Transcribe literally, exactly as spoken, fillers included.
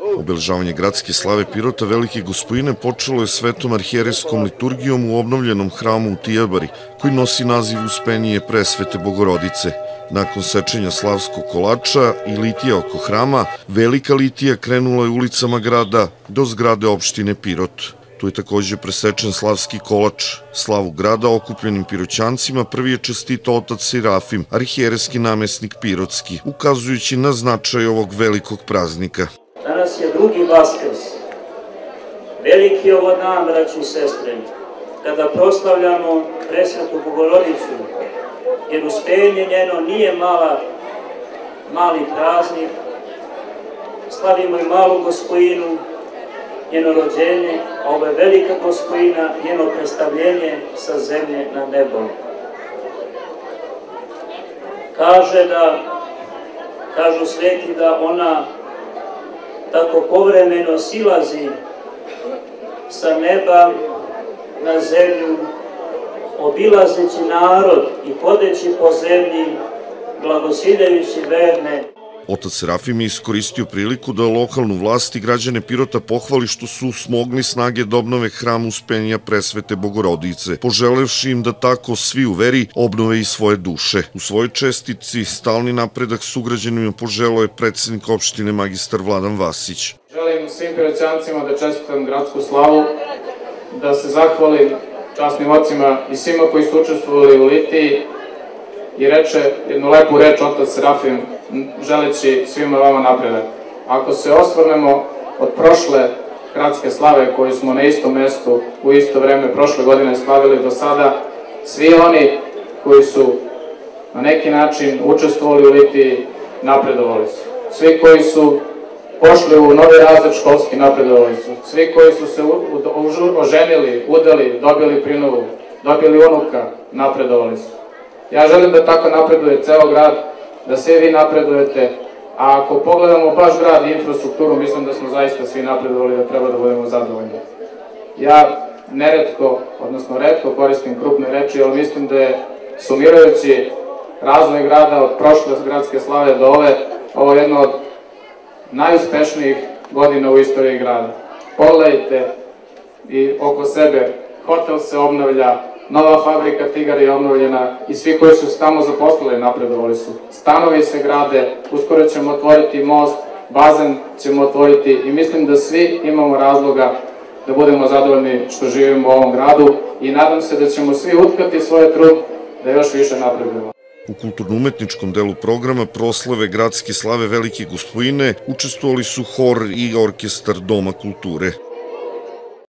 Obeležavanje gradske slave Pirota Velike Gospojine počelo je svetom arhijerejskom liturgijom u obnovljenom hramu u Tijabari, koji nosi naziv Uspenije presvete Bogorodice. Nakon sečenja slavskog kolača i litija oko hrama, velika litija krenula je ulicama grada do zgrade opštine Pirot. Tu je također presečen slavski kolač. Slavu grada okupljenim piroćancima prvi je čestitao otac Serafim, arhijerejski namesnik pirotski, ukazujući na značaj ovog velikog praznika. Danas je drugi Vaskrs. Veliki je ovo dan, braći i sestre, kada proslavljamo presvetu Bogorodicu, jer uspenje njeno nije mala, mali praznik. Slavimo i malu Gospojinu, njeno rođenje, a ovo je velika Gospojina, njeno predstavljenje sa zemlje na nebo. Kaže da, kažu sveti da ona tako povremeno silazi sa neba na zemlju, obilazeći narod i hodeći po zemlji, blagosiljajući verne. Otac Serafim je iskoristio priliku da lokalnu vlast i građane Pirota pohvali što su smogli snage da obnove hram Uspenija presvete Bogorodice, poželevši im da tako svi u veri obnove i svoje duše. U svojoj čestici stalni napredak sugrađanima poželeo je predsednik opštine magistar Vladan Vasić. Želim svim Piroćancima da čestitam gradsku slavu, da se zahvalim časnim ocima i svima koji su učestvovali u litiji i reče jednu lepu reč otac Serafim, želeći svima vama napredak. Ako se osvrnemo od prošle gradske slave koju smo na istom mestu u isto vreme prošle godine slavili do sada, svi oni koji su na neki način učestvovali u litiji napredovali su. Svi koji su pošli u novi razred školski napredovali su. Svi koji su se oženili, udali, dobili prinovu, dobili unuka, napredovali su. Ja želim da tako napreduje ceo grad, da svi vi napredujete, a ako pogledamo baš grad i infrastrukturu, mislim da smo zaista svi napredovali, da treba da budemo zadovoljni. Ja neretko, odnosno retko koristim krupne reči, ali mislim da je sumirajući razvoj grada od prošle gradske slave do ove, ovo je jedno od najuspešnijih godina u istoriji grada. Pogledajte i oko sebe, hotel se obnavlja, nova fabrika Tigar je obnovljena i svi koji su se tamo zaposlili napredovali su. Stanovi se grade, uskoro ćemo otvoriti most, bazen ćemo otvoriti i mislim da svi imamo razloga da budemo zadovoljni što živimo u ovom gradu i nadam se da ćemo svi utkati svoje trud da još više napredujemo. U kulturno-umetničkom delu programa proslave gradske slave Velike Gospojine učestvovali su hor i orkestar Doma kulture.